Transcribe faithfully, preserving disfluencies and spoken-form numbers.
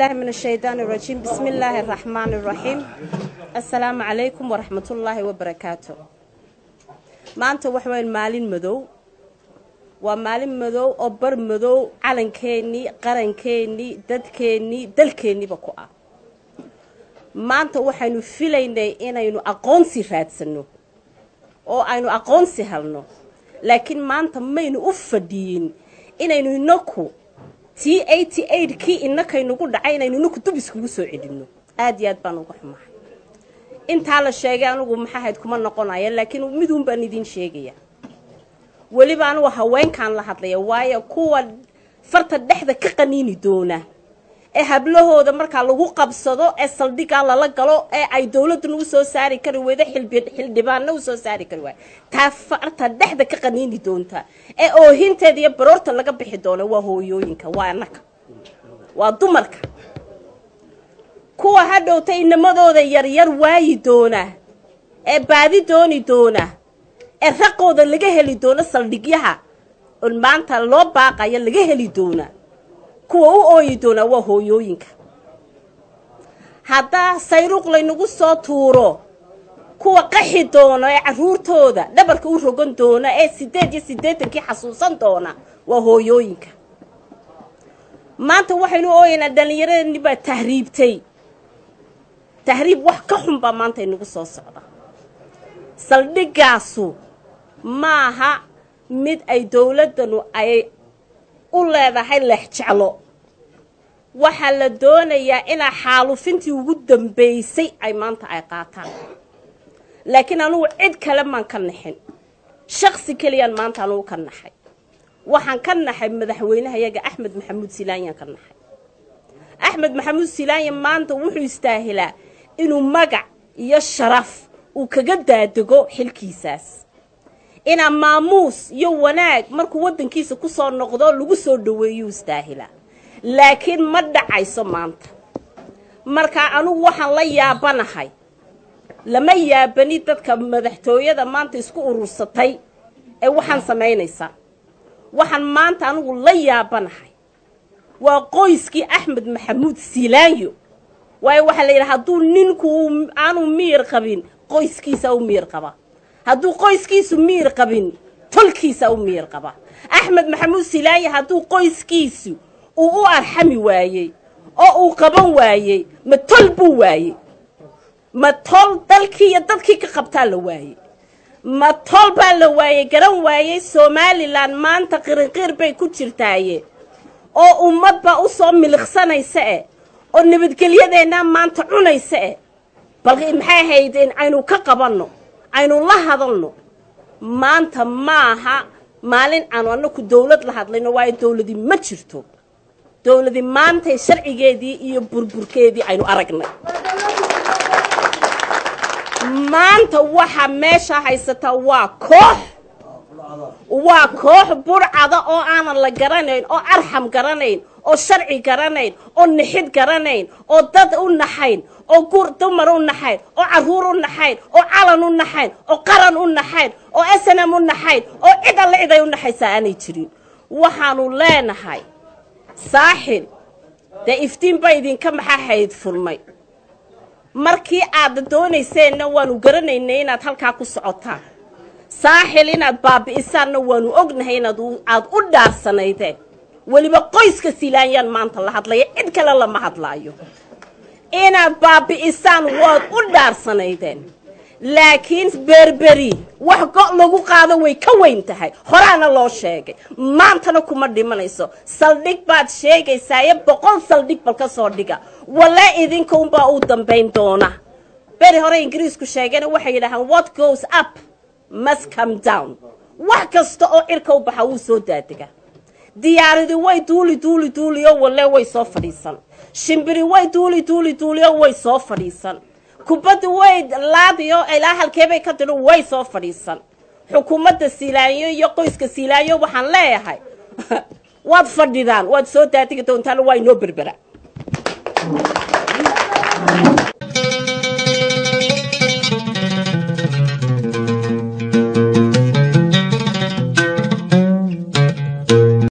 بالله من الشيطان الرجيم بسم الله الرحمن الرحيم السلام عليكم ورحمة الله وبركاته ما أنت وحوين مالين مدو ومالين مدو أبر مدو علن كيني قرن كيني دد كيني دل كيني بقوة ما أنت وحين فيلين إنا ينو أقونسي فاتسنو أو أينو أقونسي هلنو لكن ما أنت ما ينو أفدين إنا ينو نكو تي ثمانية وثمانين كي إنك ينقول دعينا إنك تبص كوسو عدنو أديات بانو قحمة أنت على الشيء أنا أقول محاهد كمان نقنايا لكن مدون بندين شيء ولي بانو هواين كان لحظة يوايا قوة فرت الدحدة كقنيني دونه ee hablahooda marka lagu qabsado ee saldhiga la galo ee ay dawladdu u soo saari kari wada xilbiyad xildhibaanna u soo saari kari way taa farta dhaxda ka qaniini doonta ee oohinteeda iyo baroorta laga bixi doono waa hooyooyinka waa anaka waa dumarka kuwa hadhowtay inamadooda yar yar waayi doona ee baadi dooni doona ee raqooda laga heli doono saldhigyaha oo maanta loo baaqayo laga heli doona kuwa u ooyi doona waa hooyooyinka hadda sayruuq laynagu soo tuuro kuwa qaxi doona ee caruurtooda dhabarka u rogan doona ee sideed iyo siddeetankii xasuusan doona waa hooyooyinka maanta waxaynu ooyina dhalinyarada baa tahriibtay tahriib wax ka xun baa maanta inagu soo socda saldhigaasu maaha mid ay dawladanu ay u leedahay leex jeclo waxa la doonayaa ina xaalufintii ugu dambeysay ay maanta ay qaataan laakiin anu cid kale man ka naxin shakhsi kaliyan maanta anu ka naxay waxaan ka naxay madaxweynaha yaga Axmed Maxamuud Silaanya ka naxay Axmed Maxamuud Silaanya maanta wuxuu istaahilaa inuu magac iyo sharaf uu kaga daadego xilkiisaas ina maamuus iyo wanaag markuu wadankiisa ku soo noqdo lagu soo dhaweeyo istaahila laakiin ma dhacayso maanta marka anu waxaan la yaabanahay lama yaabani dadka madaxtooyada maanta isku urursatay ee waxaan sameynaysa waxaan maanta anu la yaabanahay waa qoyskii Axmed Maxamuud Silaanyo way waxa la yiraahdaa haduu ninku aanu miir qabin qoyskiisa uu miir qaba hadduu qoyskiisu miir qabin tolkiisa uu miir qaba Axmed Maxamuud Silaanya hadduu qoyskiisu uu u arxami waayay oo uu qaban waayay ma tol buu waayay ma tol dalkii iyo dadkii ka qabtaa la waayay ma tol baa la waayay garan waayay Somaliland maanta qirinqiir bay ku jirtaaye oo ummadba u soo miliqsanaysa ee oo nabadgelyadeena maanta cunaysa ee bal maxay haydeen aynu ka qabanno aynu la hadalno maanta maaha maalin aanu anaku dawlad la hadlayno waa dawladii ma jirto dawladii maanta sharcigeedii iyo burburkeedii aynu aragnay maanta waxa meesha haysata waa koox waa koox burcada oo aan la garanayn oo arxam garanayn oo sharci garanayn oo nixid garanayn oo dad u naxayn oo guur dumar u naxayn oo caruur u naxayn oo calan u naxayn oo qaran u naxayn oo asnam u naxayn oo cid alle cid ay u naxaysa aanay jirin waxaanu leenahay saaxil da iftiin bay idinka maxahayd furmay markii aad doonayseen waanu garanaynay inaad halka ku socotaan saaxil inaad baabi'isaan waanu ognahay inaad aad u dhaarsanaydeen waliba qoyska Silaanyaan maanta la hadlaya cid kale lama hadlaayo inaad baabi'isaan waad u dhaarsanaydeen laakiin berberi wax go lagu qaado way ka weyn tahay horaana loo sheegay maantana kuma dhimanayso saldhig baad sheegaysaa boqol saldhig bal ka soo dhiga wala idinka un baa u dambeyn doona beri hore Ingiriisku sheegeen waxay yiraahdaan what goes up must come down wax kasta oo cirka u baxa uu soo daadiga diyaaradu way duuli duuli duuli oo wala way soo fadhiisan shimbiri way duuli duuli duuli oo way soo fadhiisan kubaddu way laadiyo ilaa halkeebay ka tiro way soo fadhiisan xukuumadda Silaanyo iyo qoyska Silaanyo waxaan leeyahay waad fadhidaan waad soo daadiga doontaan way noo berbera